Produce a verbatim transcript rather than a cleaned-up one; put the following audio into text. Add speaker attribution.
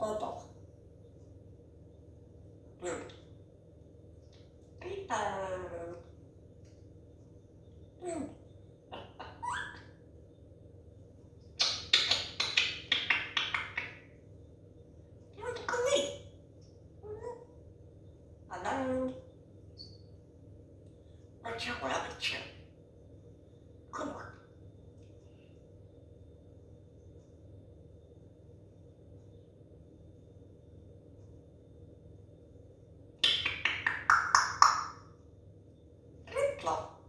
Speaker 1: bubble. Mm. Paper. Mm. Hello? What's your rabbit chip? Come on. Flip-flop.